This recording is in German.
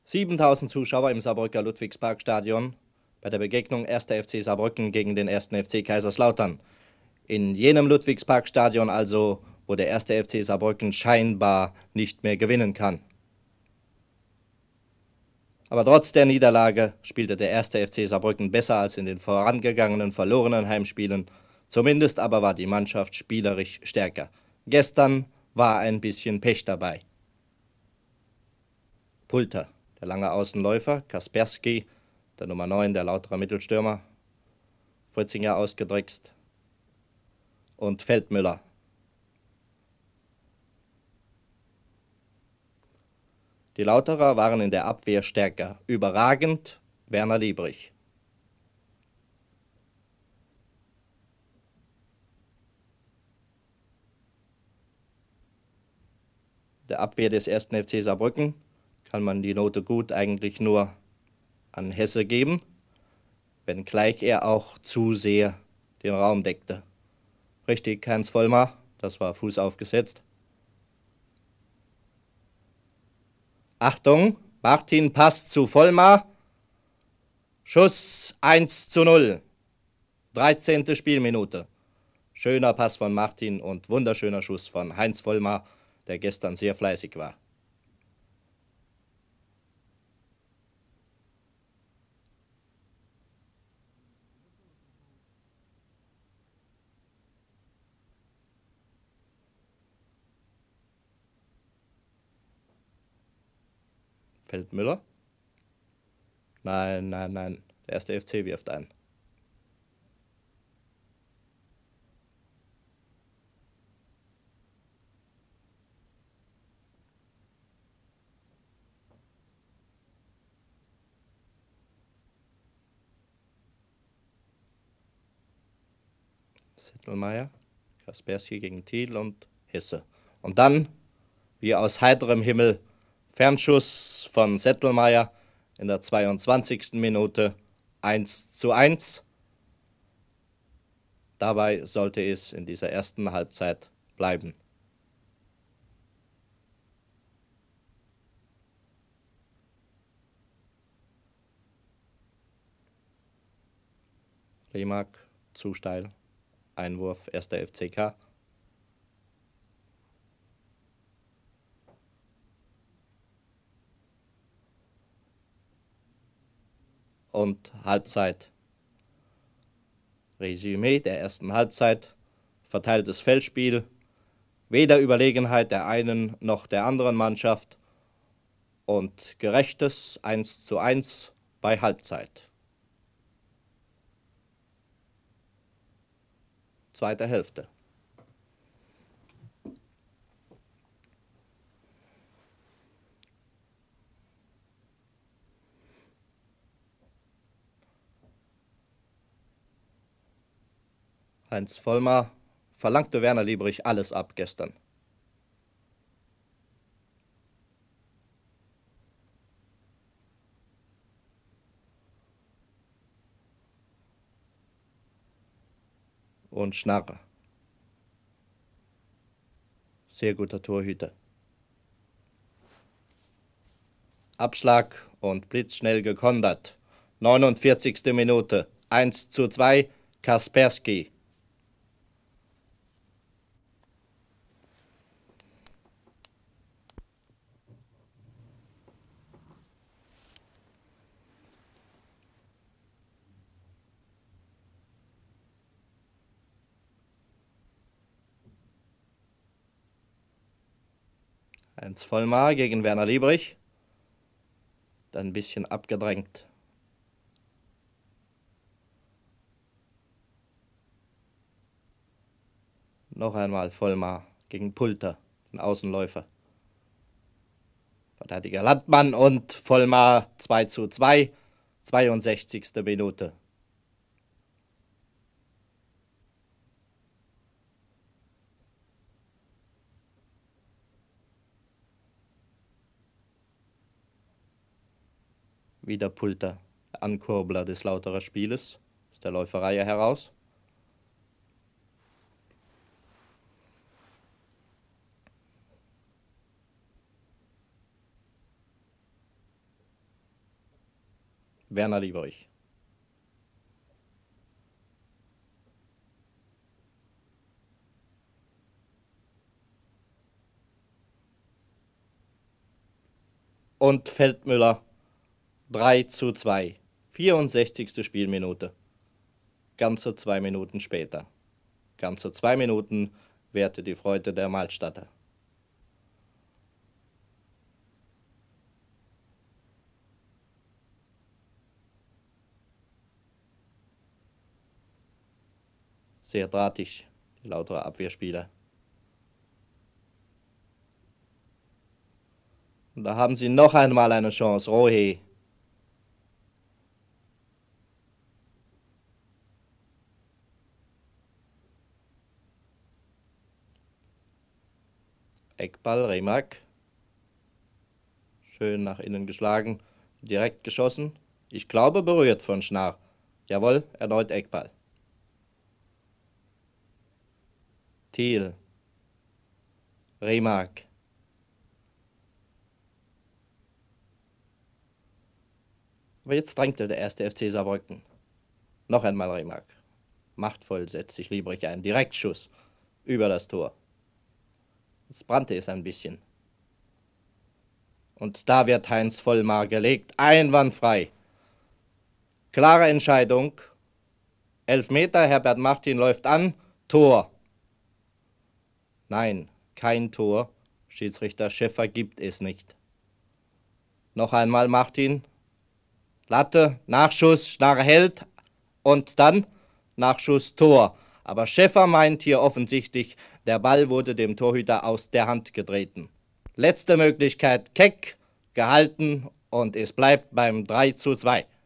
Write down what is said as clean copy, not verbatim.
7.000 Zuschauer im Saarbrücker Ludwigsparkstadion bei der Begegnung 1. FC Saarbrücken gegen den 1. FC Kaiserslautern. In jenem Ludwigsparkstadion also, wo der 1. FC Saarbrücken scheinbar nicht mehr gewinnen kann. Aber trotz der Niederlage spielte der 1. FC Saarbrücken besser als in den vorangegangenen verlorenen Heimspielen. Zumindest aber war die Mannschaft spielerisch stärker. Gestern war ein bisschen Pech dabei. Pulter, der lange Außenläufer, Kaspersky, der Nummer 9, der lautere Mittelstürmer, Fritzinger ausgedrickst und Feldmüller. Die Lauterer waren in der Abwehr stärker. Überragend Werner Liebrich. Der Abwehr des 1. FC Saarbrücken kann man die Note gut eigentlich nur an Hesse geben, wenngleich er auch zu sehr den Raum deckte. Richtig, Heinz Vollmar, das war Fuß aufgesetzt. Achtung, Martin passt zu Vollmar. Schuss 1:0. 13. Spielminute. Schöner Pass von Martin und wunderschöner Schuss von Heinz Vollmar, der gestern sehr fleißig war. Feldmüller? Nein. Der 1. FC wirft ein. Settelmeier, Kaspersky gegen Thiel und Hesse. Und dann, wie aus heiterem Himmel, Fernschuss von Settelmeier in der 22. Minute 1:1. Dabei sollte es in dieser ersten Halbzeit bleiben. Remark, zu steil, Einwurf 1. FCK. Und Halbzeit. Resümee der ersten Halbzeit: verteiltes Feldspiel, weder Überlegenheit der einen noch der anderen Mannschaft und gerechtes 1:1 bei Halbzeit. Zweite Hälfte. Heinz Vollmar verlangte Werner Liebrich alles ab gestern. Und Schnarre. Sehr guter Torhüter. Abschlag und blitzschnell gekontert. 49. Minute. 1:2. Kaspersky. Heinz Vollmar gegen Werner Liebrich. Dann ein bisschen abgedrängt. Noch einmal Vollmar gegen Pulter, den Außenläufer. Verteidiger Landmann und Vollmar 2:2, 62. Minute. Wieder Pulter, der Ankurbler des Lauterer Spieles, aus der Läuferreihe heraus. Werner Lieberich. Und Feldmüller 3:2. 64. Spielminute. Ganze 2 Minuten später. Ganze 2 Minuten währte die Freude der Malstadter. Sehr drahtig, die Lauterer Abwehrspieler. Und da haben sie noch einmal eine Chance. Rohe. Eckball, Remark. Schön nach innen geschlagen. Direkt geschossen. Ich glaube berührt von Schnarr. Jawohl, erneut Eckball. Thiel. Remark. Aber jetzt drängte der erste FC Saarbrücken. Noch einmal Remark. Machtvoll setzt sich Liebrich ein. Direktschuss über das Tor. Jetzt brannte es ein bisschen. Und da wird Heinz Vollmar gelegt. Einwandfrei. Klare Entscheidung. 11 Meter, Herbert Martin läuft an. Tor. Nein, kein Tor. Schiedsrichter Schäffer gibt es nicht. Noch einmal Martin. Latte, Nachschuss, Schnarr hält und dann Nachschuss, Tor. Aber Schäffer meint hier offensichtlich, der Ball wurde dem Torhüter aus der Hand getreten. Letzte Möglichkeit, Keck, gehalten und es bleibt beim 3:2.